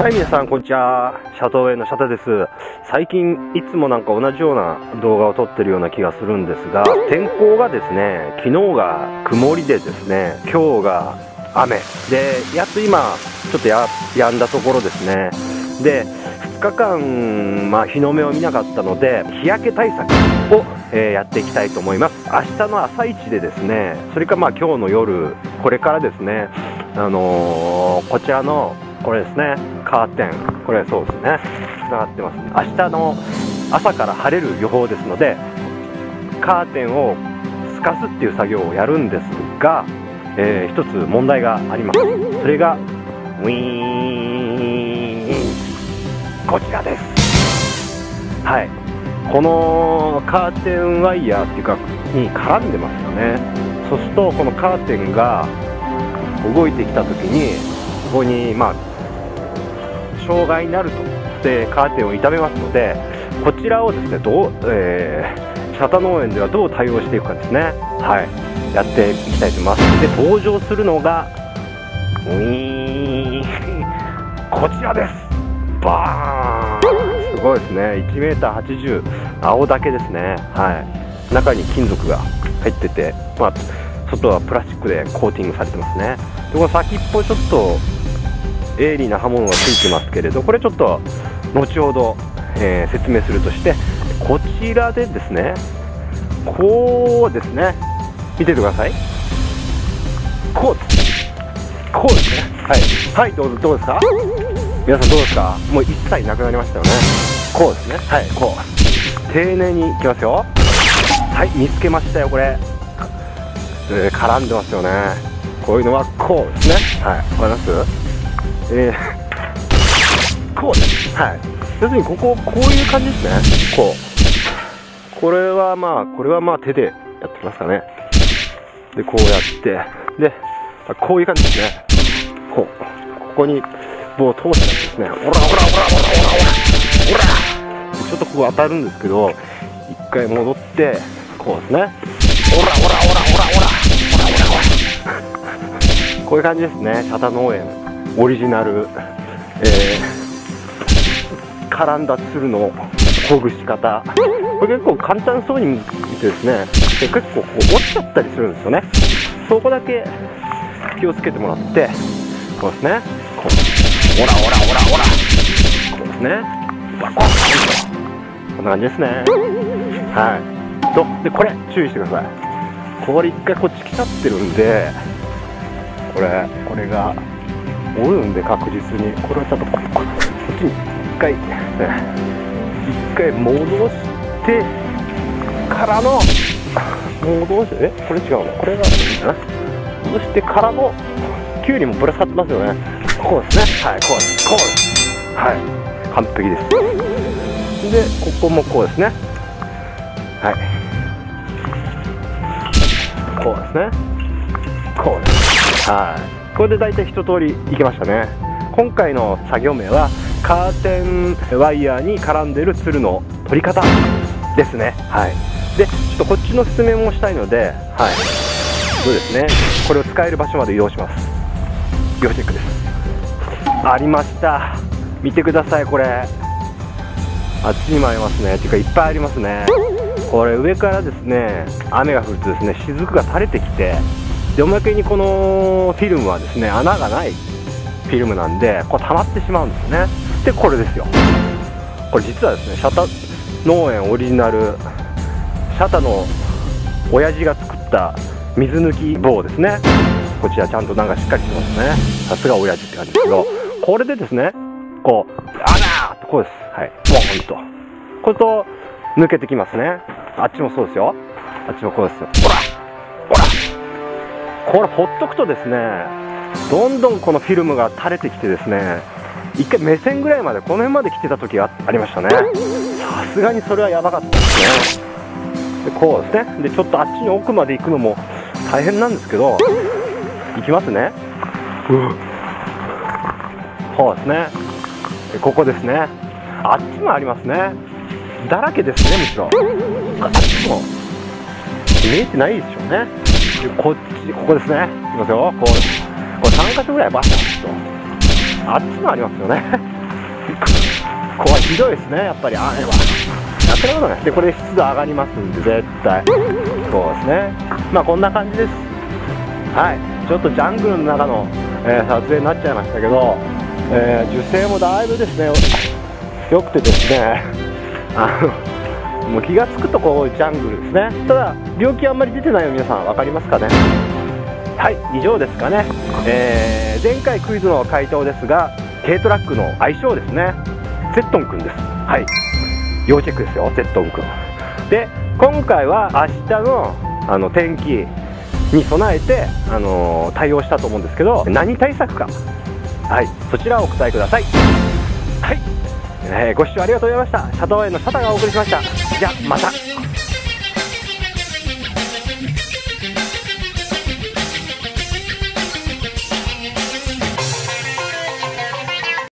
はい、皆さんこんにちは。シャトーウェイのシャタです。最近いつもなんか同じような動画を撮ってるような気がするんですが、天候がですね、昨日が曇りでですね、今日が雨で、やっと今ちょっとやんだところですね。で、2日間、日の目を見なかったので日焼け対策を、やっていきたいと思います。明日の朝一でですね、それか今日の夜、これからですね、こちらのこれですね、カーテン、これそうですね、つながってます。明日の朝から晴れる予報ですので、カーテンを透かすっていう作業をやるんですが、一つ問題があります。それがウィーン、こちらです。はい、このカーテンワイヤーっていうかに絡んでますよね。そうするとこのカーテンが動いてきた時に、ここに障害になるとでカーテンを傷めますので、こちらをですね、シャタ農園ではどう対応していくかですね、はい、やっていきたいと思います。で、登場するのがウィーン、こちらです。バーン、すごいですね。1m80、青竹ですね。はい、中に金属が入ってて、外はプラスチックでコーティングされてますね。で、この先っぽちょっと鋭利な刃物がついてますけれど、これちょっと後ほど、説明するとして、こちらでですね、こうですね、見ててください。こうです、こうですね。はい、はい、どうですか、皆さんどうですか。もう一切なくなりましたよね。こうですね、はい、こう丁寧にいきますよ。はい、見つけましたよ。これ、絡んでますよね。こういうのはこうですね。はい、わかります。こうです。はい。要するにこういう感じですね。これは手でやってますかね。で、こうやってで、こういう感じですね。ここに棒を通してですね。オラちょっとここ当たるんですけど、一回戻ってこうですね。こういう感じですね。シャタ農園オリジナル、絡んだツルのほぐし方、これ結構簡単そうに見てですね、結構こう落ちちゃったりするんですよね。そこだけ気をつけてもらって、こうですね、こうこうですね、こんな感じですね。はい。で、これ注意してください。これ一回こっち来ちゃってるんで、これが折るんで、確実にこれをちょっとこっちに一回戻してからのこれ違うの、これがいいかな。戻してからのキュウリもぶら下がってますよね。こうですね。はい、こうです。はい、完璧です。で、ここもこうですね。はい、こうですね。こうです。はい、これで大体一通りいけましたね。今回の作業名はカーテンワイヤーに絡んでいるツルの取り方ですね。はい。で、ちょっとこっちの説明もしたいので、はい、そうですね、これを使える場所まで移動します。要チェックです。ありました。見てください。これあっちにもありますね。っていうかいっぱいありますね。これ上からですね、雨が降るとですね、雫が垂れてきて、でおまけにこのフィルムはですね、穴がないフィルムなんで、こう溜まってしまうんですよね。で、これですよ。これ実はですね、シャタ農園オリジナル、シャタの親父が作った水抜き棒ですね。こちらちゃんとなんかしっかりしてますね。さすが親父って感じですけど、これでですね、こう穴ーとこうです。はい、ボーンとこれと抜けてきますね。あっちもそうですよ。あっちもこうですよ。これほっとくとですね、どんどんこのフィルムが垂れてきてですね、一回目線ぐらいまでこの辺まで来てた時がありましたね。さすがにそれはやばかったですね。で、こうですね。で、ちょっとあっちに奥まで行くのも大変なんですけど、行きますね。そうですね。で、ここですね。あっちもありますね。だらけですね。むしろあっちも見えてないでしょうね。で、ここですね。いきますよ。これ3箇所ぐらいバシャッとあっちもありますよね。 ここはひどいですね、やっぱり雨は。やってることない。で、これ湿度上がりますんで、絶対。そうですね。まあこんな感じです。はい。ちょっとジャングルの中の、撮影になっちゃいましたけど、樹勢もだいぶですね、良くてですね、もう気が付くとこうジャングルですね。ただ、病気あんまり出てないの皆さん分かりますかね。はい、以上ですかね。前回クイズの回答ですが、軽トラックの愛称ですね。ゼットンくんです。はい。要チェックですよ、ゼットンくん。で、今回は明日の天気に備えて対応したと思うんですけど、何対策か。はい、そちらをお答えください。はい、ご視聴ありがとうございました。シャトー園のシャタがお送りしました。じゃあまた。